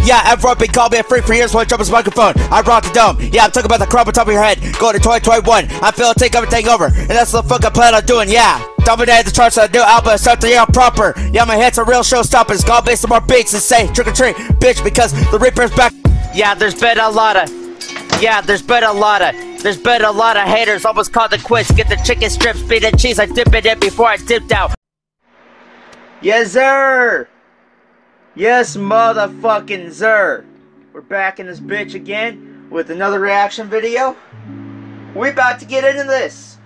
Yeah, everyone been calling me a freak for years when I jump his microphone. I rock the dome. Yeah, I'm talking about the crop on top of your head. Going to 2021. I feel take everything over. And that's the fuck I plan on doing, yeah. Dominate the charts of the new album, start the year proper. Yeah, my hits are real showstoppers. Gonna make some more beats and say trick or treat, bitch, because the Reaper's back. Yeah, there's been a lot of haters. Almost called the quiz. Get the chicken strips, beat and cheese. I dip it in before I dipped out. Yes, sir. Yes, motherfucking sir. We're back in this bitch again with another reaction video. We about to get into this.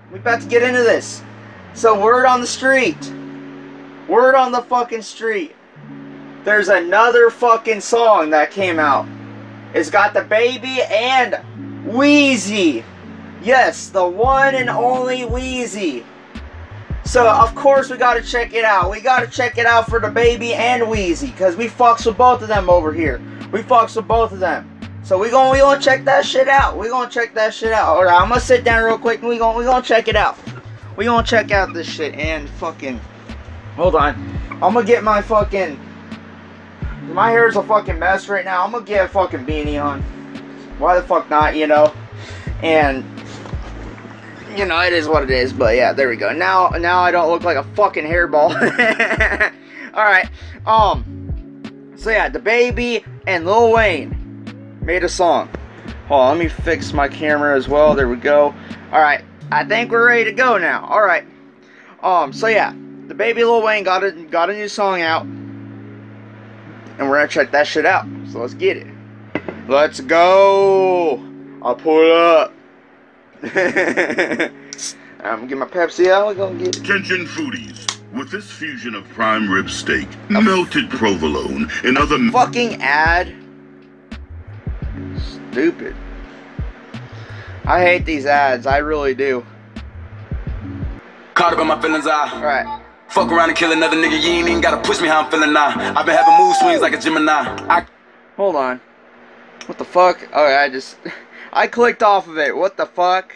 So word on the street. Word on the fucking street. There's another fucking song that came out. It's got Dababy and Weezy. Yes, the one and only Weezy. So, of course, we gotta check it out. We gotta check it out for Dababy and Weezy, because we fucks with both of them over here. We fucks with both of them. So, we gonna check that shit out. Alright, I'm gonna sit down real quick and we gonna check it out. We gonna check out this shit and fucking... Hold on. I'm gonna get my fucking... My hair's a fucking mess right now. I'm gonna get a fucking beanie on. Why the fuck not, you know? And... You know, it is what it is, but yeah, there we go. Now I don't look like a fucking hairball. Alright, so yeah, Dababy and Lil Wayne made a song. Hold on, let me fix my camera as well. There we go. Alright, I think we're ready to go now. Alright. So yeah, Dababy Lil Wayne got a new song out. And we're gonna check that shit out. So let's get it. Let's go. I'll pull up. I'm gonna get my Pepsi out. We're gonna get Attention foodies. With this fusion of prime rib steak, melted provolone, and other fucking ad. Stupid. I hate these ads. I really do. Caught up in my feelings, Alright. Fuck around and kill another nigga. You ain't even gotta push me how I'm feeling now. I've been having mood swings like a Gemini. Hold on. What the fuck? Okay, I clicked off of it. What the fuck?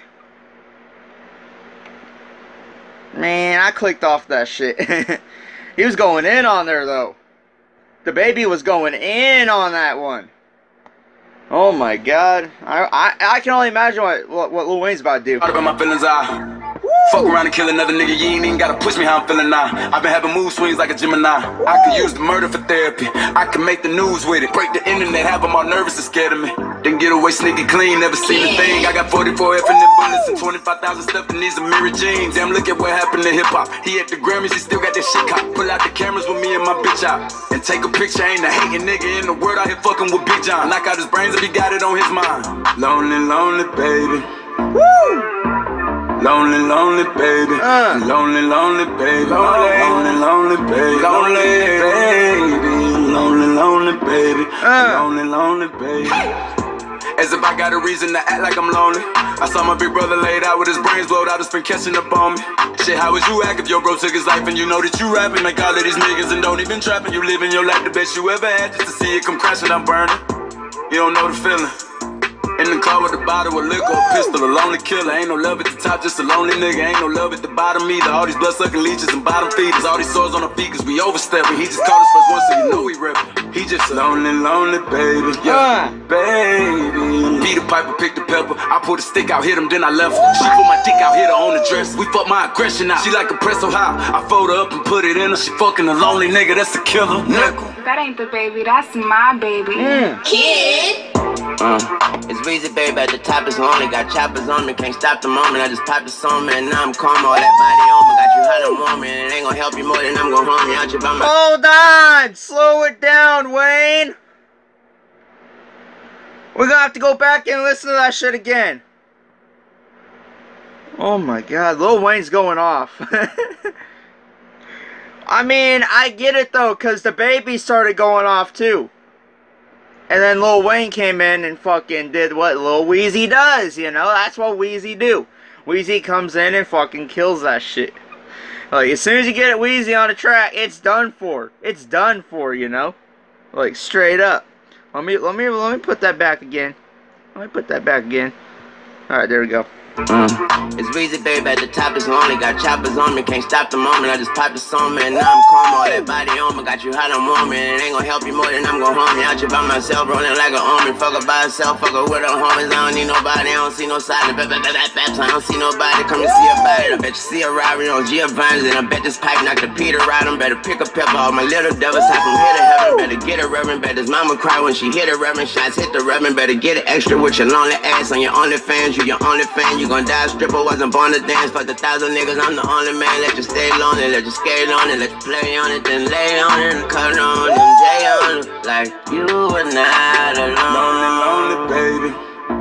Man, I clicked off that shit. He was going in on there, though. Dababy was going in on that one. Oh my god. I can only imagine what Lil Wayne's about to do. Caught up in my feelings, Fuck around and kill another nigga. You ain't even gotta push me how I'm feeling now. I've been having mood swings like a Gemini. I could use the murder for therapy. I can make the news with it. Break the internet, have them all nervous and scared of me. Then get away sneaky clean, never seen a thing. I got 44 F and them bullets and 25,000 stuff in these mirror jeans. Damn, look at what happened to hip hop. He at the Grammys, he still got that shit cop. Pull out the cameras with me and my bitch out. And take a picture, ain't a hating nigga in the world out here fucking with Big John. Knock out his brains if he got it on his mind. Lonely, lonely baby. Woo! Lonely, lonely baby. Lonely, lonely baby. Lonely, lonely baby. Lonely baby. Lonely, lonely baby. Lonely, lonely baby. As if I got a reason to act like I'm lonely. I saw my big brother laid out with his brains blowed out. It's been catching up on me. Shit, how would you act if your bro took his life and you know that you rapping? Make all of these niggas and don't even trapping. You living your life the best you ever had just to see it come crashing, I'm burning. You don't know the feeling. In the car with a bottle of liquor, a pistol, a lonely killer. Ain't no love at the top, just a lonely nigga. Ain't no love at the bottom either. All these blood-sucking leeches and bottom feeders. All these sores on our feet cause we overstepping. He just caught us first one so you know he reppin'. He just lonely, lonely baby. Yeah, baby. Peter Piper picked the pepper. I pulled a stick out, hit him, then I left her. She put my dick out, hit her on the dress. We fuck my aggression out. She like a press so high. I fold her up and put it in her. She fucking a lonely nigga, that's a killer. Nickel. That ain't the baby, that's my baby. Kid! It's Weezy, baby, at the top is lonely. Got choppers on me, can't stop the moment. I just popped the song, man, and now I'm calm. All that body on me, got you hot and warm, and it ain't gonna help you more than I'm gonna harm you out your by my... Hold on! Slow it down, Wayne! We're gonna have to go back and listen to that shit again. Oh my god, Lil Wayne's going off. I mean, I get it though, cause Dababy started going off too. And then Lil Wayne came in and fucking did what Lil Weezy does, you know? That's what Weezy do. Weezy comes in and fucking kills that shit. Like, as soon as you get Weezy on the track, it's done for. It's done for, you know? Like, straight up. Let me put that back again. Let me put that back again. Alright, there we go. It's Weezy, baby, at the top is lonely. Got choppers on me, can't stop the moment. I just popped the song, man, now I'm calm. All that body on me, got you hot and warm. And it ain't gonna help you more than I'm gonna harm you. Out here by myself, rolling like an army. Fuck her by herself, fuck her with her homies. I don't need nobody, I don't see no side. I don't see nobody, come to see her body. I bet you see a Rari on Giovanni's. And I bet this pipe knocked the Peter right. I'm better pick a pepper. All my little devils hop from here to heaven. Better get a reverend, bet his mama cry when she hit a reverend. Shots hit the reverend, better get it extra with your lonely ass on your OnlyFans. You your only fan, you gon' die a stripper. Wasn't born to dance, fuck 1,000 niggas, I'm the only man. Let you stay lonely, let you skate on it, let you play on it, then lay on it and cut on it, and jay on it. Like you were not alone. Lonely, lonely baby.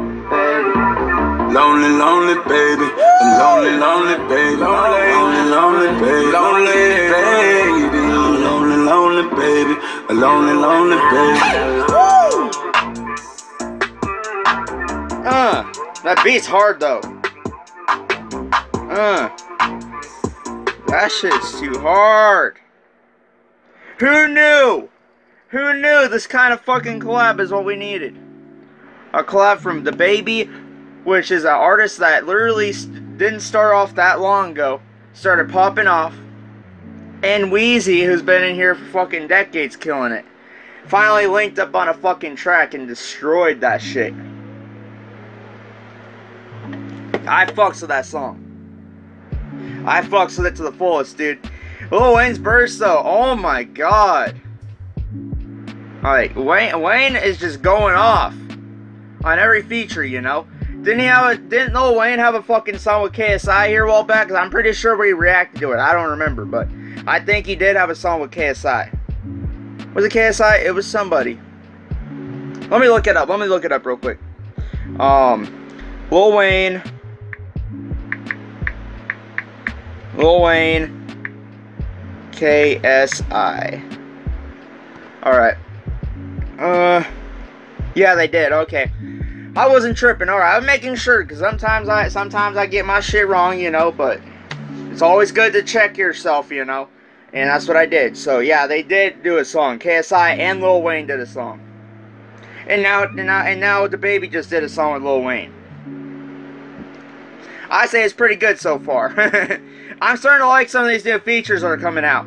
Lonely, lonely baby. Lonely, lonely baby. Lonely, lonely baby. Lonely baby. Lonely, lonely baby. A lonely, lonely baby. That beat's hard though. That shit's too hard. Who knew? Who knew this kind of fucking collab is what we needed? A collab from Dababy, which is an artist that literally didn't start off that long ago. Started popping off. And Weezy, who's been in here for fucking decades killing it. Finally linked up on a fucking track and destroyed that shit. I fucks with that song. I fucks with it to the fullest, dude. Lil Wayne's verse though, oh my god. Like, Wayne is just going off on every feature, you know. Didn't Lil Wayne have a fucking song with KSI here a while back? 'Cause I'm pretty sure we reacted to it. I don't remember, but I think he did have a song with KSI. Was it KSI? It was somebody. Let me look it up. Let me look it up real quick. Lil Wayne, KSI. Alright. Yeah, they did. Okay. I wasn't tripping. Alright, I'm making sure, because sometimes I get my shit wrong, you know, but it's always good to check yourself, you know. And that's what I did. So, yeah, they did do a song. KSI and Lil Wayne did a song. And now Dababy just did a song with Lil Wayne. I say it's pretty good so far. I'm starting to like some of these new features that are coming out.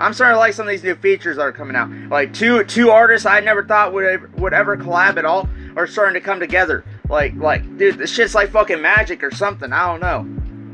Like two artists I never thought would ever collab at all are starting to come together. Like, dude, this shit's like fucking magic or something. I don't know.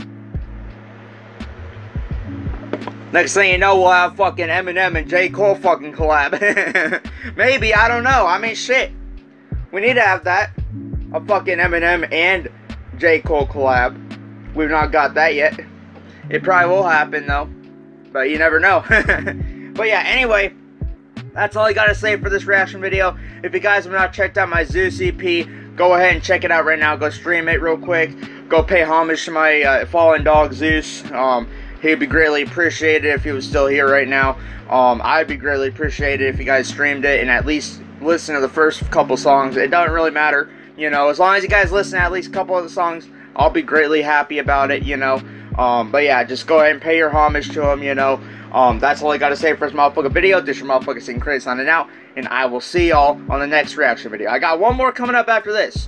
Next thing you know, we'll have fucking Eminem and J. Cole fucking collab. Maybe, I don't know. I mean, shit. We need to have that. A fucking Eminem and J. Cole collab. We've not got that yet. It probably will happen, though. But you never know. But yeah, anyway. That's all I gotta say for this reaction video. If you guys have not checked out my Zeus EP, go ahead and check it out right now. Go stream it real quick. Go pay homage to my fallen dog, Zeus. He'd be greatly appreciated if he was still here right now. I'd be greatly appreciated if you guys streamed it and at least listen to the first couple songs. It doesn't really matter, you know. As long as you guys listen to at least a couple of the songs, I'll be greatly happy about it, you know. But yeah, just go ahead and pay your homage to him, you know. That's all I gotta say for this motherfucking video. This your motherfucking Ceen Crazy signing out, and I will see y'all on the next reaction video. I got one more coming up after this.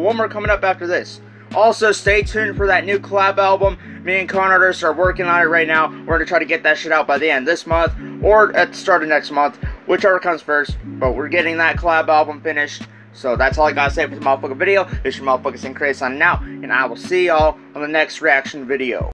Also, stay tuned for that new collab album. Me and Con Artists are working on it right now. We're gonna try to get that shit out by the end of this month or at the start of next month, whichever comes first. But we're getting that collab album finished. So that's all I gotta say for this motherfucking video. This your motherfucking Ceen Crazy signing out, and I will see y'all on the next reaction video.